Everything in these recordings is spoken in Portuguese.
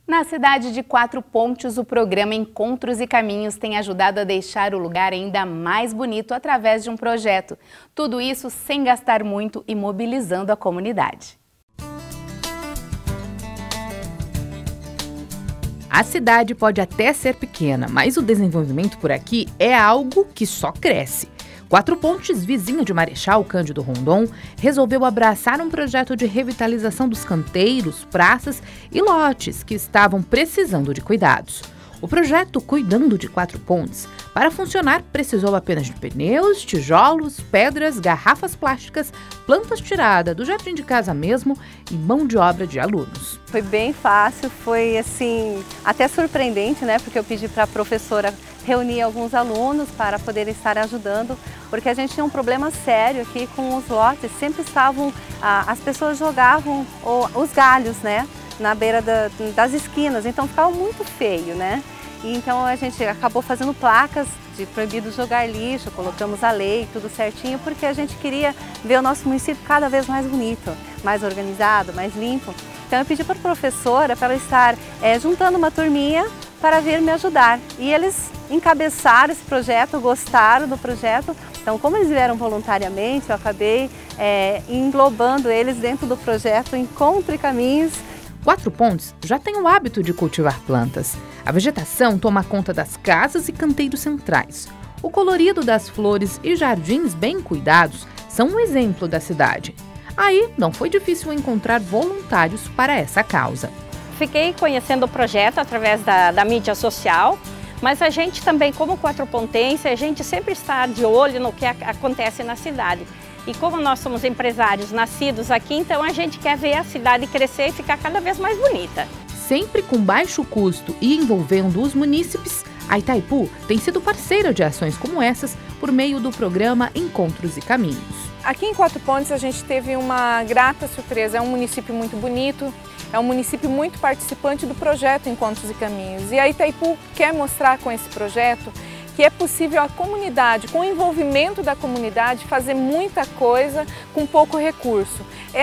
Na cidade de Quatro Pontes, o programa Encontros e Caminhos tem ajudado a deixar o lugar ainda mais bonito através de um projeto. Tudo isso sem gastar muito e mobilizando a comunidade. A cidade pode até ser pequena, mas o desenvolvimento por aqui é algo que só cresce. Quatro Pontes, vizinha de Marechal Cândido Rondon, resolveu abraçar um projeto de revitalização dos canteiros, praças e lotes que estavam precisando de cuidados. O projeto Cuidando de Quatro Pontes, para funcionar, precisou apenas de pneus, tijolos, pedras, garrafas plásticas, plantas tiradas do jardim de casa mesmo e mão de obra de alunos. Foi bem fácil, foi assim, até surpreendente, né? Porque eu pedi para a professora reunir alguns alunos para poder estar ajudando, porque a gente tinha um problema sério aqui com os lotes, sempre estavam, as pessoas jogavam os galhos, né? Na beira das esquinas, então ficava muito feio, né? E então a gente acabou fazendo placas de proibido jogar lixo, colocamos a lei, tudo certinho, porque a gente queria ver o nosso município cada vez mais bonito, mais organizado, mais limpo. Então eu pedi para a professora para ela estar juntando uma turminha para vir me ajudar. E eles encabeçaram esse projeto, gostaram do projeto. Então, como eles vieram voluntariamente, eu acabei englobando eles dentro do projeto Encontros e Caminhos. Quatro Pontes já tem o hábito de cultivar plantas. A vegetação toma conta das casas e canteiros centrais. O colorido das flores e jardins bem cuidados são um exemplo da cidade. Aí não foi difícil encontrar voluntários para essa causa. Fiquei conhecendo o projeto através da mídia social, mas a gente também, como Quatro Pontense, a gente sempre está de olho no que acontece na cidade. E como nós somos empresários nascidos aqui, então a gente quer ver a cidade crescer e ficar cada vez mais bonita. Sempre com baixo custo e envolvendo os munícipes, a Itaipu tem sido parceira de ações como essas por meio do programa Encontros e Caminhos. Aqui em Quatro Pontes a gente teve uma grata surpresa, é um município muito bonito, é um município muito participante do projeto Encontros e Caminhos. E a Itaipu quer mostrar com esse projeto que é possível a comunidade, com o envolvimento da comunidade, fazer muita coisa com pouco recurso.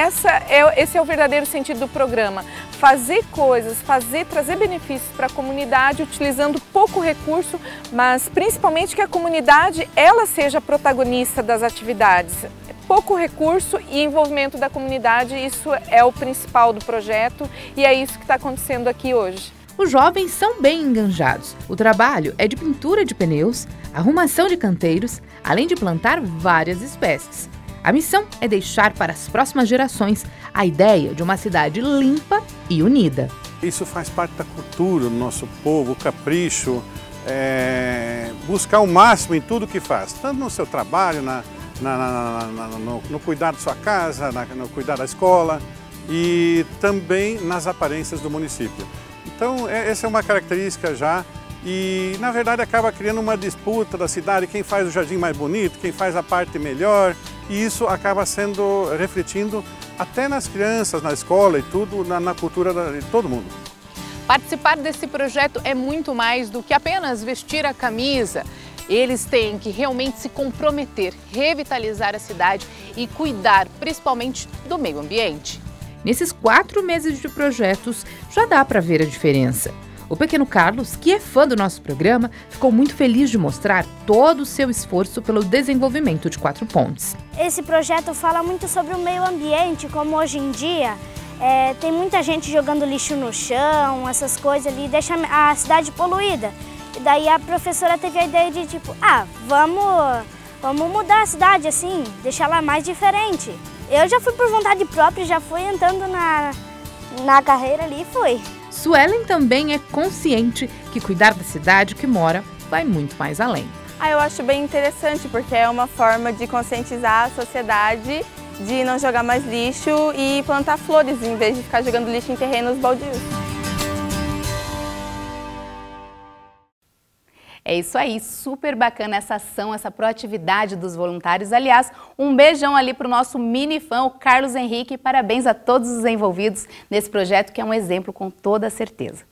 Esse é o verdadeiro sentido do programa, fazer coisas, trazer benefícios para a comunidade utilizando pouco recurso, mas principalmente que a comunidade ela seja protagonista das atividades. Pouco recurso e envolvimento da comunidade, isso é o principal do projeto e é isso que está acontecendo aqui hoje. Os jovens são bem enganjados. O trabalho é de pintura de pneus, arrumação de canteiros, além de plantar várias espécies. A missão é deixar para as próximas gerações a ideia de uma cidade limpa e unida. Isso faz parte da cultura do nosso povo, o capricho, buscar o máximo em tudo que faz, tanto no seu trabalho, no cuidar da sua casa, no cuidar da escola e também nas aparências do município. Então, essa é uma característica já e, na verdade, acaba criando uma disputa da cidade, quem faz o jardim mais bonito, quem faz a parte melhor, e isso acaba refletindo até nas crianças, na escola e tudo, na cultura de todo mundo. Participar desse projeto é muito mais do que apenas vestir a camisa. Eles têm que realmente se comprometer, revitalizar a cidade e cuidar, principalmente, do meio ambiente. Nesses 4 meses de projetos, já dá para ver a diferença. O pequeno Carlos, que é fã do nosso programa, ficou muito feliz de mostrar todo o seu esforço pelo desenvolvimento de Quatro Pontes. Esse projeto fala muito sobre o meio ambiente, como hoje em dia tem muita gente jogando lixo no chão, essas coisas ali, deixa a cidade poluída. E daí a professora teve a ideia de vamos mudar a cidade assim, deixar ela mais diferente. Eu já fui por vontade própria, já fui entrando na carreira ali e fui. Suelen também é consciente que cuidar da cidade que mora vai muito mais além. Eu acho bem interessante, porque é uma forma de conscientizar a sociedade de não jogar mais lixo e plantar flores, em vez de ficar jogando lixo em terrenos baldios. É isso aí, super bacana essa ação, essa proatividade dos voluntários. Aliás, um beijão ali para o nosso mini fã, o Carlos Henrique, e parabéns a todos os envolvidos nesse projeto que é um exemplo com toda certeza.